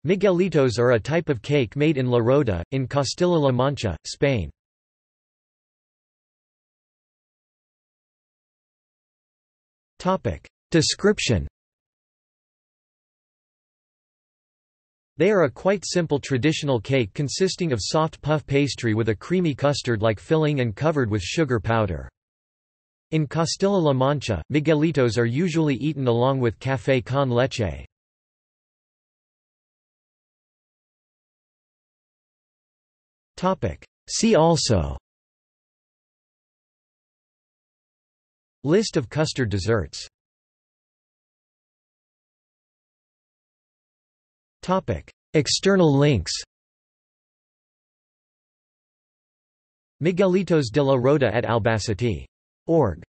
Miguelitos are a type of cake made in La Rota, in Castilla-La Mancha, Spain. Description. They are a quite simple traditional cake consisting of soft puff pastry with a creamy custard-like filling and covered with sugar powder. In Castilla-La Mancha, Miguelitos are usually eaten along with café con leche. See also: List of custard desserts. External links: Miguelitos de la Rota at Albacete.org